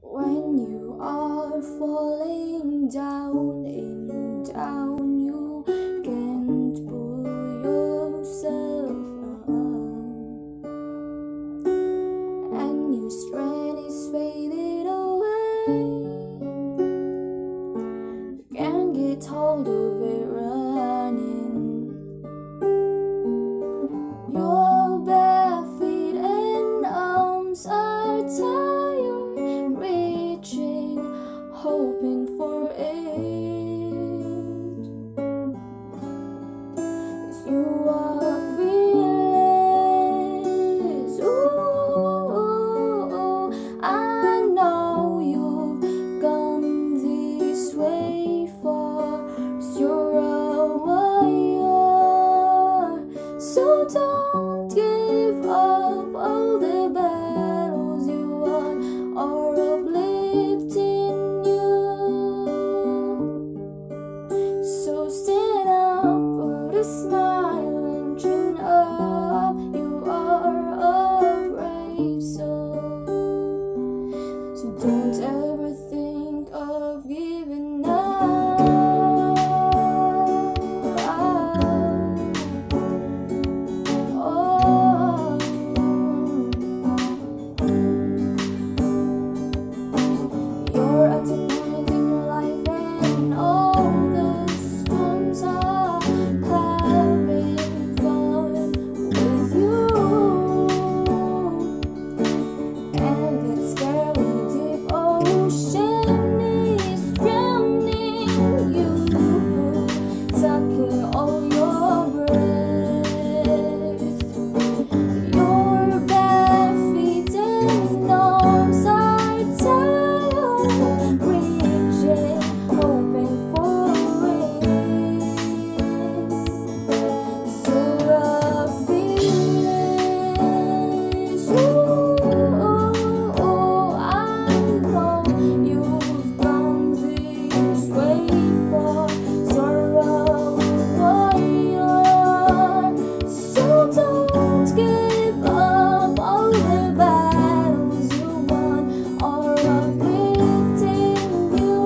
When you are falling down and down, you can't pull yourself up, and your strength is faded away. You can't get hold of it running. Your bare feet and arms are tired, reaching, hoping for it. 'Cause you are fearless. Ooh, I know you've gone this way far, 'cause you're a warrior. So don't give up. All the battles you won are uplifting you. So stand up, put a smile and chin up. You are a brave soul. So don't ever think of giving up. You're at a point in your life and all the storms are having fun with you, and that scary deep ocean is drowning you, sucking all your breath. Your bare feet and arms are tired, reaching, hoping for it. So rough feelings. Ooh, I know you've gone this way far. Sorrow, warrior. So don't give up. All the battles you won are uplifting you.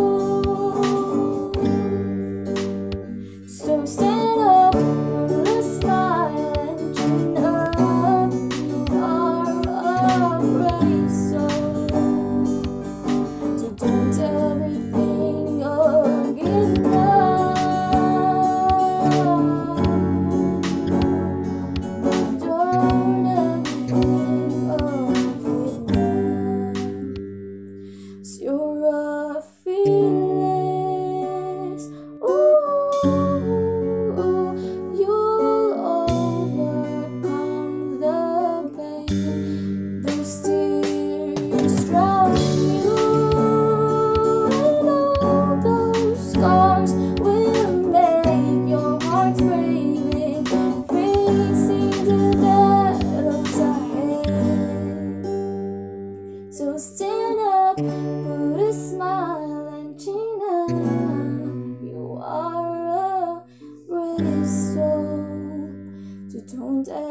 So stand up, put a smile and chin up. You are a brave soul. So don't ever think of giving up. Don't ever think of giving up. 'Cause you're a fearless. Ooh, you'll overcome the pain. Those tears drown you, and all those scars will make your heart brave, facing the battles ahead. So stand up, put a smile and chin up. You are a brave soul. So don't